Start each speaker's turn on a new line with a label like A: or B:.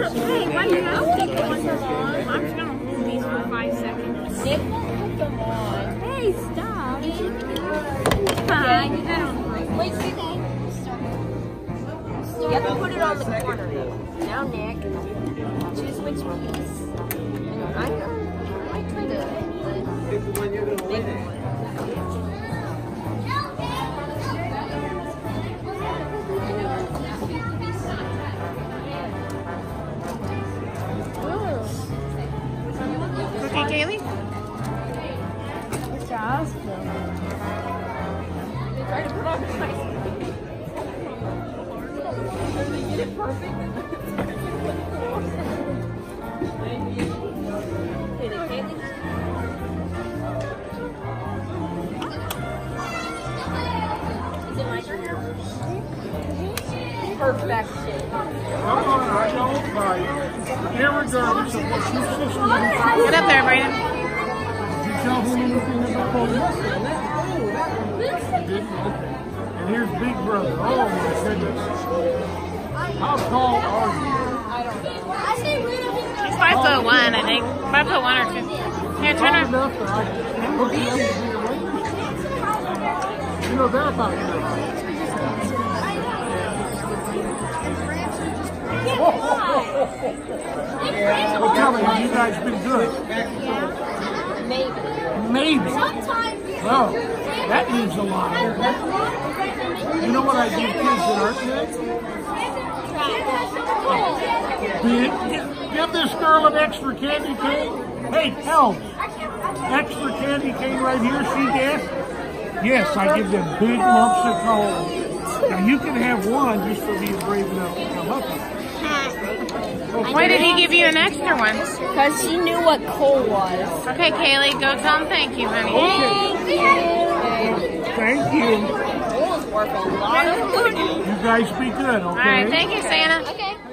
A: Hey, why do you have to take one more on? I'm just gonna hold these for 5 seconds.
B: Nick won't put them on.
A: Hey, stop. Hi, you got on.
B: Wait, see that? You have to put it on the corner though. Now, Nick, choose which piece. I could have.
C: Pick the one you're going to win.
A: Okay, Kaylee?
B: What's yours? Try to put on the nice. They get it perfect. Perfection.
D: Come on, I don't bite. Irregardless of what your sister did.
A: Get up there, Brandon.
D: Did you tell him anything about police? And here's Big Brother. Oh my goodness. How tall are you?
A: She's 5'1", I think. 5'1" or 2. Here, turn
D: Tall
A: her.
D: enough that I can't look at you. You know that about you. Well, tell me, have you guys been good?
B: Maybe.
D: Maybe. Well, that means a lot. You know what I give kids that aren't good? Give this girl an extra candy cane. Hey, help! Extra candy cane right here, she gets? Yes, I give them big lumps of coal. Now you can have one just for being brave enough to come up with it.
A: Why did he give you an extra one?
B: Because he knew what coal was.
A: Okay, Kaylee, go tell him thank you, honey.
D: Thank you.
B: Coal is worth a lot of money.
D: You guys be good, okay?
A: All right, thank you, Santa.
B: Okay.